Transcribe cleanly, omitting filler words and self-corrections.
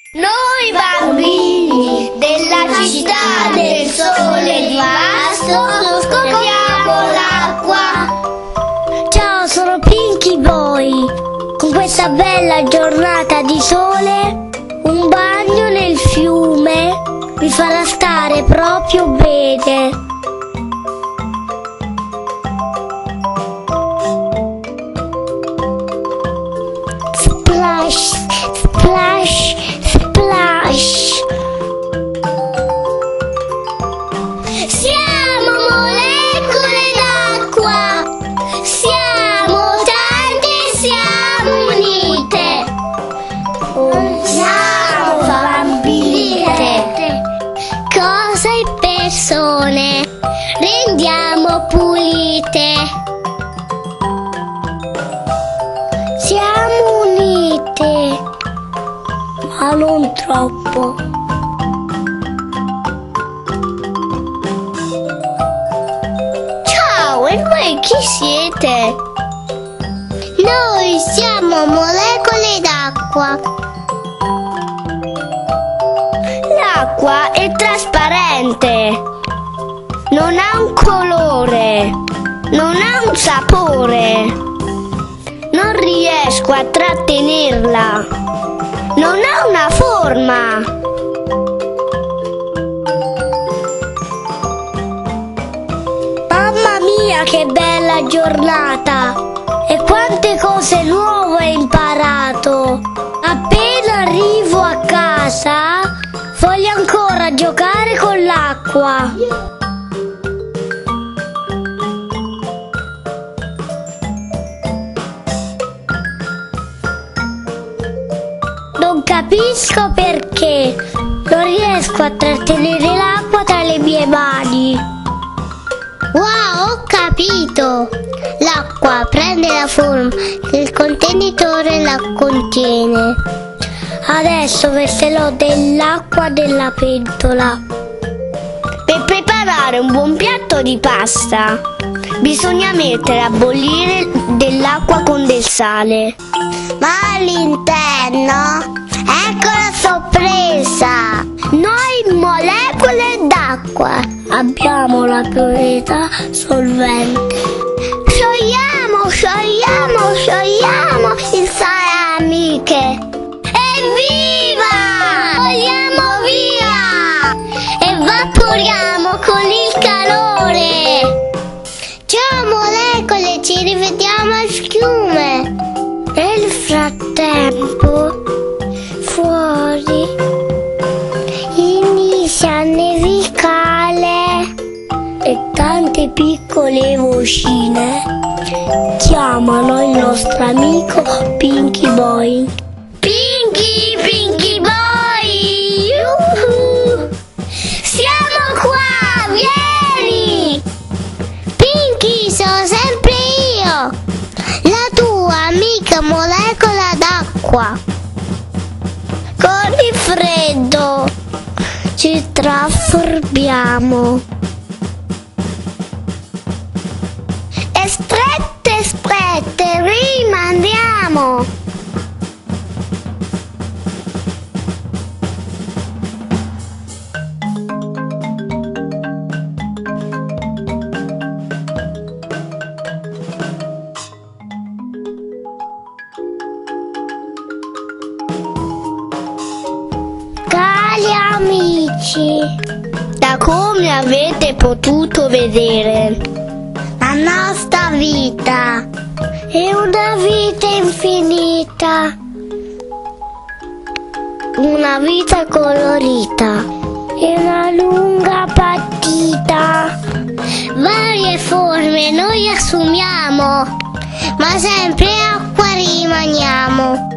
Noi bambini della città del sole di Vasto scopriamo l'acqua. Ciao, sono Pinky Boy. Con questa bella giornata di sole, un bagno nel fiume mi farà stare proprio bene. Splash, splash, splash. Siamo molecole d'acqua, siamo tante e siamo unite. Siamo bambine, cose e persone rendiamo pulite. Siamo unite, ma non troppo. Ciao, e voi chi siete? Noi siamo molecole d'acqua. L'acqua è trasparente, non ha un colore, non ha un sapore. Non riesco a trattenerla, non ha una forma. Mamma mia, che bella giornata! E quante cose nuove ho imparato! Appena arrivo a casa, voglio ancora giocare con l'acqua. Non capisco perché non riesco a trattenere l'acqua tra le mie mani. Wow, ho capito! L'acqua prende la forma che il contenitore la contiene. Adesso verserò dell'acqua nella pentola. Per preparare un buon piatto di pasta bisogna mettere a bollire dell'acqua con del sale. Ma all'interno, ecco la sorpresa! Noi molecole d'acqua abbiamo la proprietà solvente. Sciogliamo, sciogliamo, sciogliamo il sale, amiche. Evviva! Vogliamo via! Evaporiamo con il calore. Ciao molecole, ci rivediamo al fiume. Nel frattempo, fuori inizia a nevicare e tante piccole vocine chiamano il nostro amico Pinky Boy. Pinky, Pinky Boy! Yuhu! Siamo qua, vieni! Pinky, sono sempre io, la tua amica molecola d'acqua. Con il freddo ci trasformiamo. E strette, strette, rimandiamo. Cari amici, Da come avete potuto vedere, la nostra vita è una vita infinita, una vita colorita, è una lunga partita. Varie forme noi assumiamo, ma sempre acqua rimaniamo.